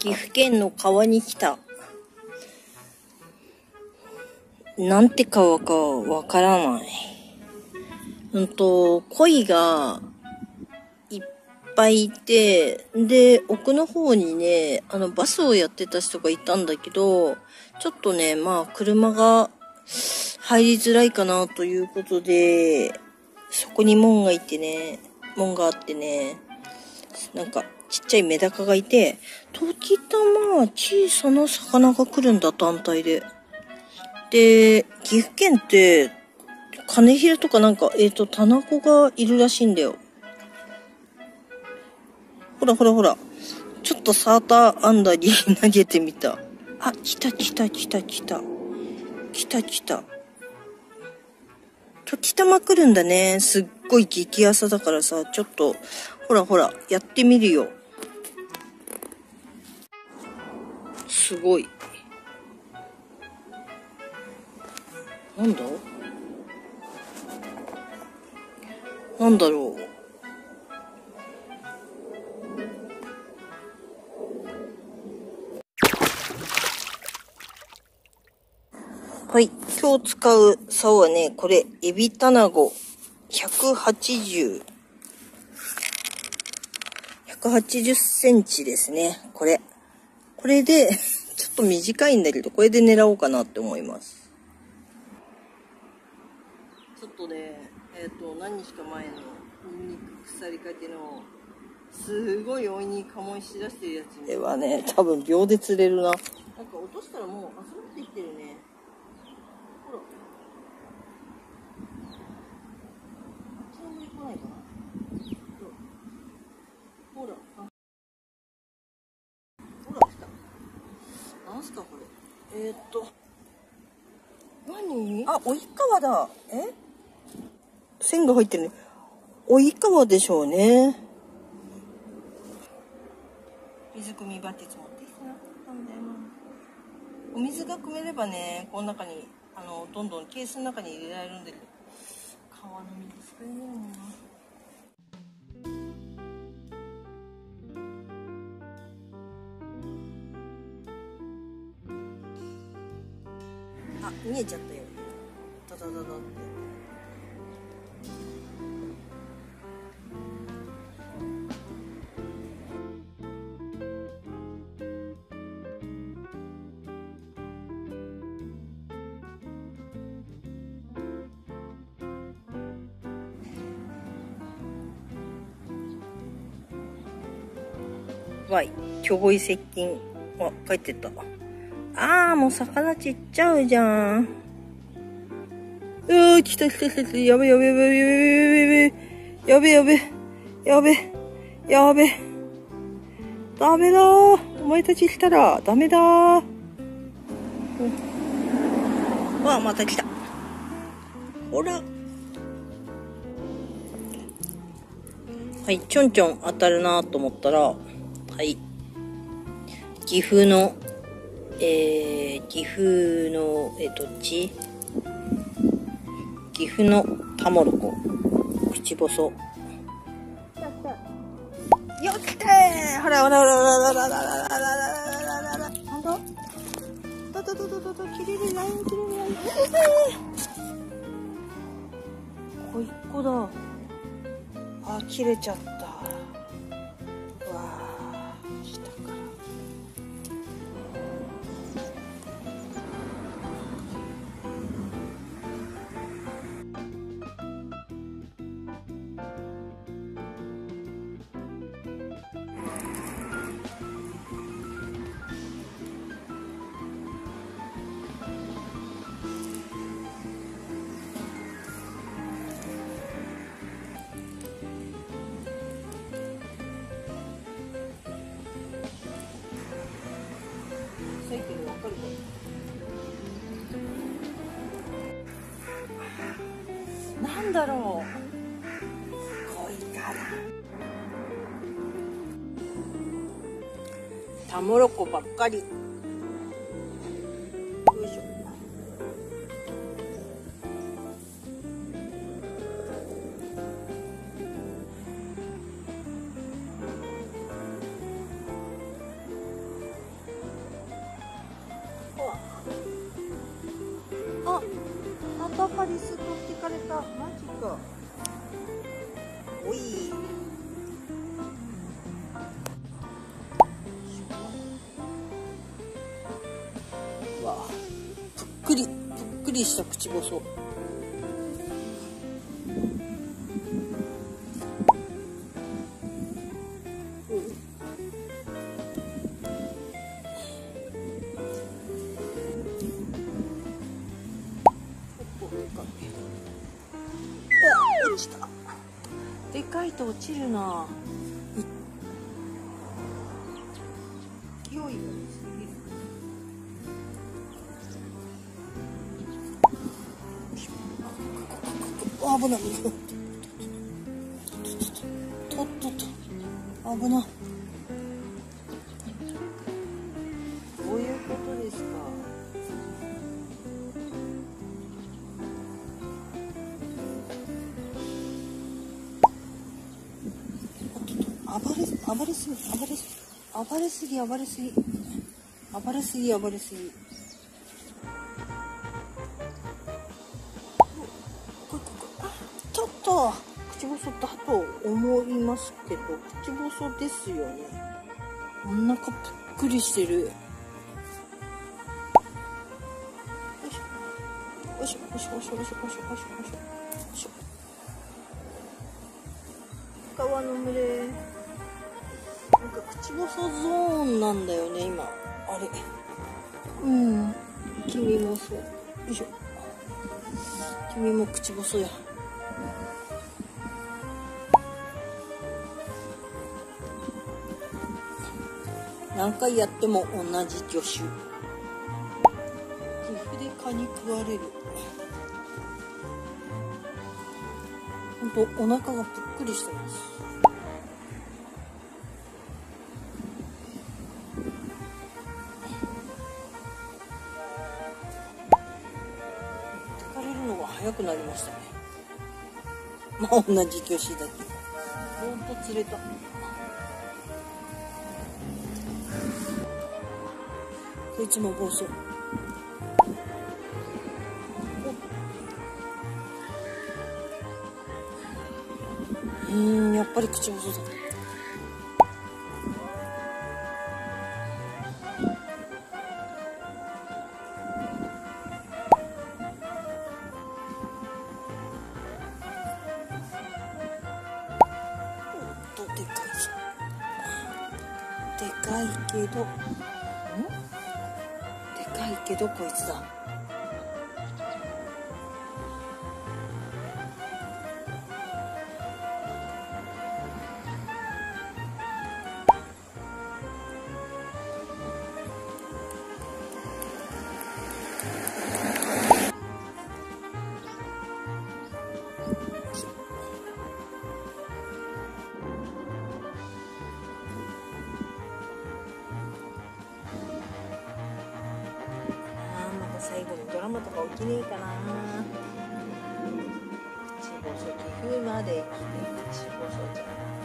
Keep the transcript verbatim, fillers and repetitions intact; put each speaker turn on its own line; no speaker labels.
岐阜県の川に来た。なんて川かわからない。うんと、鯉がいっぱいいて、で、奥の方にね、あの、バスをやってた人がいたんだけど、ちょっとね、まあ、車が入りづらいかなということで、そこに門がいてね、門があってね、なんか、ちっちゃいメダカがいて、時たま小さな魚が来るんだ、単体で。で、岐阜県って、カネヒレとかなんか、えっと、タナゴがいるらしいんだよ。ほらほらほら。ちょっとサーターアンダーに投げてみた。あ、来た来た来た来た。来た来た。時たま来るんだね。すっごい激朝だからさ、ちょっと、ほらほら、やってみるよ。すごい。なんだなんだろう。はい。今日使う竿はね、これ、エビタナゴひゃくはちじゅう。ひゃくはちじゅっセンチですね。これ。これで、ちょっと短いんだけど、これで狙おうかなって思います。ちょっとね、えっと、何日か前のニンニク腐りかけの、すごいおいにカモイしだしてるやつではね、多分秒で釣れるな。なんか落としたらもう遊びってきてるね。ほら。あっちの上来ないかな。ほら。あ、ほら、来た。なんすかこれ。えー、っと。何？あ、おいかわだ。え？線が入ってるね。おいかわでしょうね。水汲みバケツ持ってきてなかったんだよな。お水が汲めればね、この中に、あの、どんどんケースの中に入れられるんだけど、川の水使えないもんな。あ、見えちゃったよ。ダダダダって。わい、巨鯉接近。あ、帰ってった。あー、もう魚ちっちゃうじゃん。うー、来た来た来た来た。やべやべやべやべやべやべやべやべやべ。ダメだー。お前たち来たらダメだー。うん、わあ、また来た。ほら。はい、ちょんちょん当たるなと思ったら、はい。岐阜の、えー、岐阜の、えー、どっち？岐阜のタモロコ。口細。よっけー！ほらほらほらほらほらほらほらほらほらほらほら。なんだ？だだだだだだ、切れるライン切れるライン。こいっこだ。あ、切れちゃった。わあ、来たから。さいけどわかるかな。なんだろう。こいかな。タモロコばっかり。よいしょ。 ハリス取ってかれた。マジか。おい。わあ、ぷっくりぷっくりした口細。落ちた。でかいと落ちるな。勢いがすぎる。あ、危ない。とっとっと。危ない。どういうことですか。暴れ、暴れすぎ、暴れすぎ、暴れすぎ、暴れすぎ、暴れすぎ、暴れすぎ。ちょっと口細だと思いますけど、口細ですよね。お腹ぷっくりしてる。よいしょ、よいしょ、よいしょ、よいしょ、よいしょ、よいしょ、よいしょ、よいしょ。川の群れ。なんか口細ゾーンなんだよね、今。あれ。うん。君もそう。よいしょ。君も口細や。何回やっても同じ魚種。岐阜で蚊に食われる。ほんとお腹がぷっくりしてます。疲れるのが早くなりましたね。まあ同じ魚種だけど。ほんと釣れた。こいつも暴走。うーん、やっぱり口細だ。おっと、でかいぞ。でかいけど、ん？でかいけどこいつだ。最後にドラマとか起きねえかな。口細岐阜まで来て口細じゃん。